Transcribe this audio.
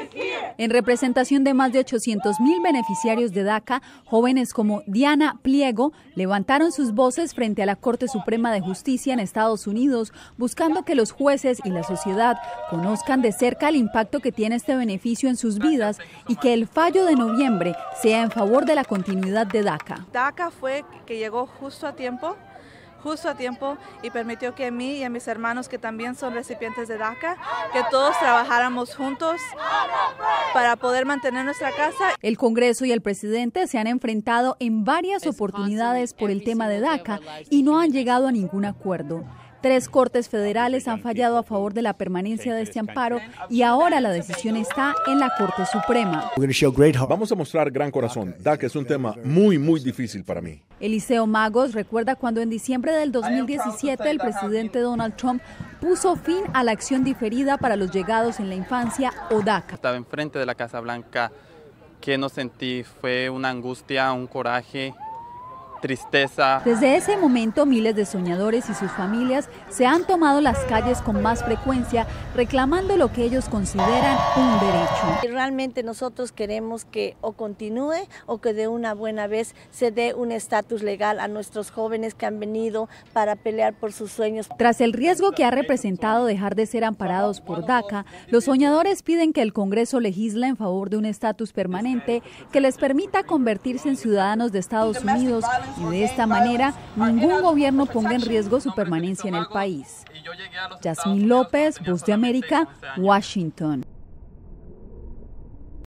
En representación de más de 800.000 beneficiarios de DACA, jóvenes como Diana Pliego levantaron sus voces frente a la Corte Suprema de Justicia en Estados Unidos, buscando que los jueces y la sociedad conozcan de cerca el impacto que tiene este beneficio en sus vidas y que el fallo de noviembre sea en favor de la continuidad de DACA. DACA fue que llegó justo a tiempo y permitió que a mí y a mis hermanos que también son recipientes de DACA, que todos trabajáramos juntos para poder mantener nuestra casa. El Congreso y el presidente se han enfrentado en varias oportunidades por el tema de DACA y no han llegado a ningún acuerdo. 3 cortes federales han fallado a favor de la permanencia de este amparo y ahora la decisión está en la Corte Suprema. Vamos a mostrar gran corazón. DACA es un tema muy difícil para mí. Eliseo Magos recuerda cuando en diciembre del 2017 el presidente Donald Trump puso fin a la acción diferida para los llegados en la infancia o DACA. Estaba enfrente de la Casa Blanca, que no sentí, fue una angustia, un coraje, tristeza. Desde ese momento, miles de soñadores y sus familias se han tomado las calles con más frecuencia, reclamando lo que ellos consideran un derecho. Realmente nosotros queremos que o continúe o que de una buena vez se dé un estatus legal a nuestros jóvenes que han venido para pelear por sus sueños. Tras el riesgo que ha representado dejar de ser amparados por DACA, los soñadores piden que el Congreso legisle en favor de un estatus permanente que les permita convertirse en ciudadanos de Estados Unidos y de esta manera ningún gobierno ponga en riesgo su permanencia en el país. Yasmín López, Voz de América, Washington.